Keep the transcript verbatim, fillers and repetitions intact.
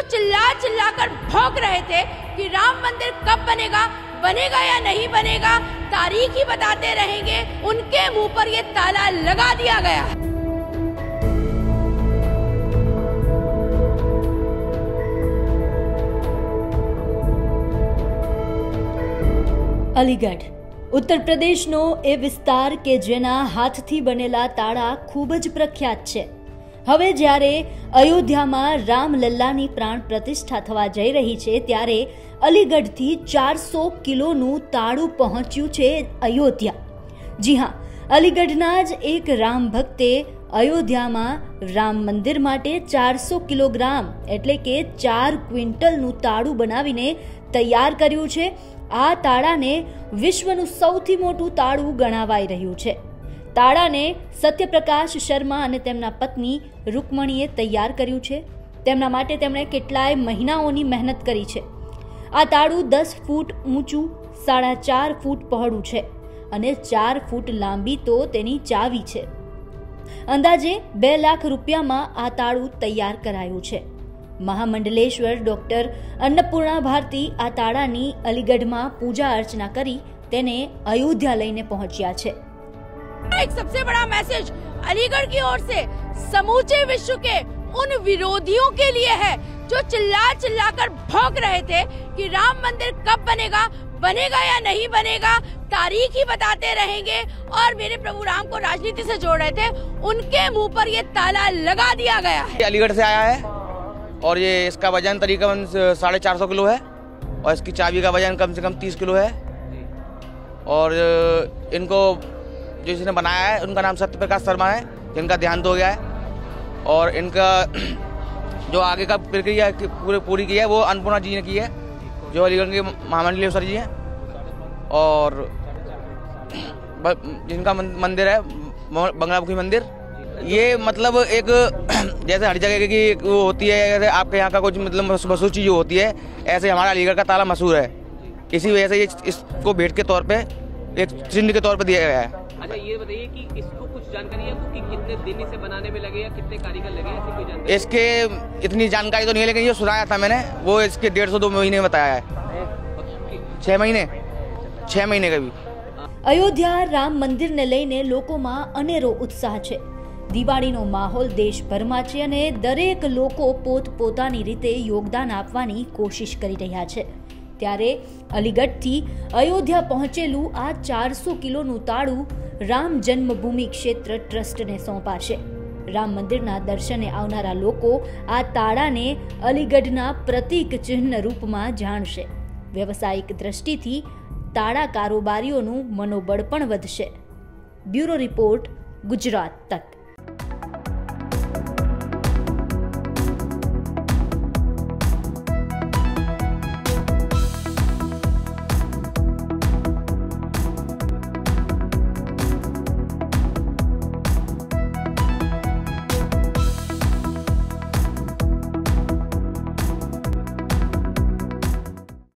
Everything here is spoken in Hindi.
चिल्ला चिल्ला कर भौंक रहे थे कि राम मंदिर कब बनेगा, बनेगा या नहीं बनेगा, तारीख ही बताते रहेंगे, उनके मुंह पर ये ताला लगा दिया गया। અલીગઢ ઉત્તર પ્રદેશનો એ વિસ્તાર કે જેના હાથથી બનેલા તાળા ખૂબ જ પ્રખ્યાત છે। હવે જ્યારે અયોધ્યામાં રામલલ્લાની પ્રાણ પ્રતિષ્ઠા થવા જઈ રહી છે ત્યારે અલીગઢથી ચારસો કિલોનું તાળું પહોંચ્યું છે અયોધ્યા। જી હા, અલીગઢના જ એક રામ ભક્તે અયોધ્યામાં રામ મંદિર માટે ચારસો કિલોગ્રામ એટલે કે ચાર ક્વિન્ટલનું તાળું બનાવીને તૈયાર કર્યું છે। આ તાળાને વિશ્વનું સૌથી મોટું તાળું ગણાવાઈ રહ્યું છે। તાળાને સત્યપ્રકાશ શર્મા અને તેમના પત્ની રૂકમણીએ તૈયાર કર્યું છે। તેમના માટે તેમણે કેટલાય મહિનાઓની મહેનત કરી છે। આ તાળું દસ ફૂટ ઊંચું, સાડા ચાર ફૂટ પહોળું છે અને ચાર ફૂટ લાંબી તો તેની ચાવી છે। અંદાજે બે લાખ રૂપિયામાં આ તાળું તૈયાર કરાયું છે। महामंडलेश्वर डॉक्टर अन्नपूर्णा भारती आ ताड़ानी अलीगढ़ में पूजा अर्चना करी तेने अयोध्या लईने पहुंच्या छे। एक सबसे बड़ा मैसेज अलीगढ़ की ओर से समूचे विश्व के उन विरोधियों के लिए है जो चिल्ला चिल्ला कर भौंक रहे थे कि राम मंदिर कब बनेगा, बनेगा या नहीं बनेगा, तारीख ही बताते रहेंगे, और मेरे प्रभु राम को राजनीति से जोड़ रहे थे, उनके मुंह पर ये ताला लगा दिया गया है। अलीगढ़ से आया है और ये इसका वजन तकरीबन साढ़े चार सौ किलो है और इसकी चाबी का वजन कम से कम तीस किलो है। और इनको जो इसने बनाया है उनका नाम सत्यप्रकाश शर्मा है, जिनका देहांत हो गया है। और इनका जो आगे का प्रक्रिया पूरी पूरी की है वो अन्नपूर्णा जी ने की है, जो अलीगढ़ के महामंडलेश्वर जी हैं। और जिनका मंदिर है बंगलामुखी मंदिर, ये मतलब एक जैसे हर जगह की वो होती है, जैसे आपके यहाँ का कुछ मतलब मशहूर चीज़ होती है, ऐसे हमारा अलीगढ़ का ताला मशहूर है। इसी वजह से ये इसको भेंट के तौर पे एक चिन्ह के तौर पे दिया गया है। अच्छा, ये बताइए कि इसको कुछ जानकारी है आपको कि कितने दिन इसे बनाने में लगे या कितने कारीगर लगे, ऐसी कोई जानकारी? इसके इतनी जानकारी तो नहीं है, लेकिन ये सुनाया था मैंने, वो इसके डेढ़ सौ दो महीने बताया है, छः महीने छः महीने का भी। अयोध्या राम मंदिर ने लईने लोकोमां अनेरो उत्साह छे। दिवाळीनो माहोल देशभરમાં છે અને દરેક લોકો પોતપોતાની રીતે યોગદાન આપવાની કોશિશ કરી રહ્યા છે। ત્યારે અલીગઢથી અયોધ્યા પહોંચેલું આ ચારસો કિલોનું તાળું રામ જન્મભૂમિ ક્ષેત્ર ટ્રસ્ટને સોંપાશે। રામ મંદિરના દર્શને આવનારા લોકો આ તાળાને અલીગઢના પ્રતીક ચિહ્ન રૂપમાં જાણશે। વ્યવસાયિક દ્રષ્ટિથી તાળા કારોબારીઓનું મનોબળ પણ વધશે। બ્યુરો રિપોર્ટ, ગુજરાત તક।